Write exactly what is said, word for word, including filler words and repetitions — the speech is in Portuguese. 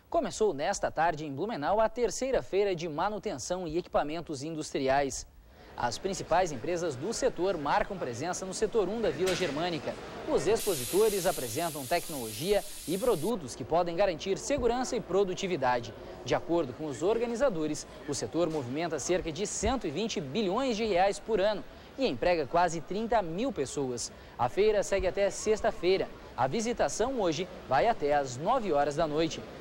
Começou nesta tarde em Blumenau a terceira feira de manutenção e equipamentos industriais. As principais empresas do setor marcam presença no setor um da Vila Germânica. Os expositores apresentam tecnologia e produtos que podem garantir segurança e produtividade. De acordo com os organizadores, o setor movimenta cerca de cento e vinte bilhões de reais por ano e emprega quase trinta mil pessoas. A feira segue até sexta-feira. A visitação hoje vai até às nove horas da noite.